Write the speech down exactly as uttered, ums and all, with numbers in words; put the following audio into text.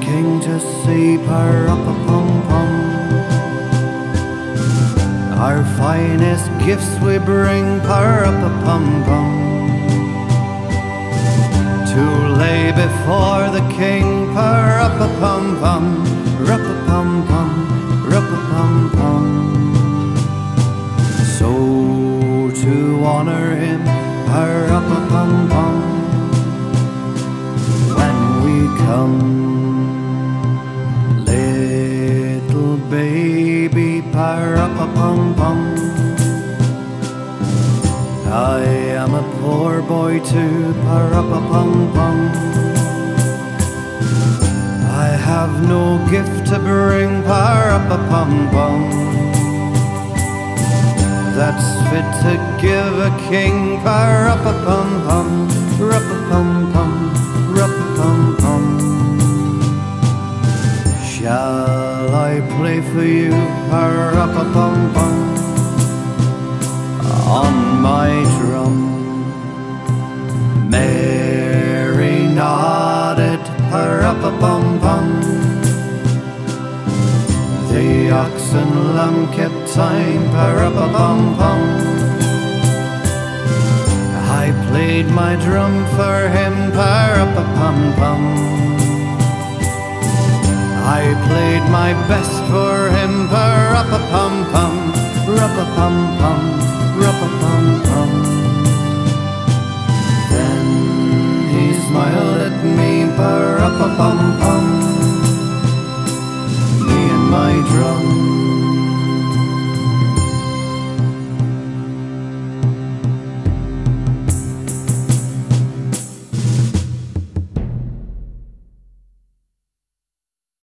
king to see, pa-ra-pa-pum-pum. Our finest gifts we bring, pa-ra-pa-pum-pum, to lay before the king, pa-ra-pa-pum-pum, ra-pa-pum-pum, ra-pa-pum-pum. So to honor him, pa-ra-pa-pum-pum, when we come, little baby, pa-ra-pa-pum-pum. I am a poor boy too, pa-ra-pa-pum-pum. I have no gift to bring, pa-ra-pa-pum-pum, that's fit to give a king, pa-ra-pa-pum-pum, ra-pa-pum-pum, ra-pa-pum-pum. Shall I play for you, pa-ra-pa-pum-pum, on my drum? Mary nodded, pa-ra-pa-pum-pum. The ox and lamb kept time, pa-ra-pa-pum-pum. I played my drum for him, pa-ra-pa-pum-pum. I played my best for him, pa-ra-pa-pum-pum, ra-pa-pum-pum, ra-pa-pum-pum. Then he smiled at me, pa-ra-pa-pum-pum.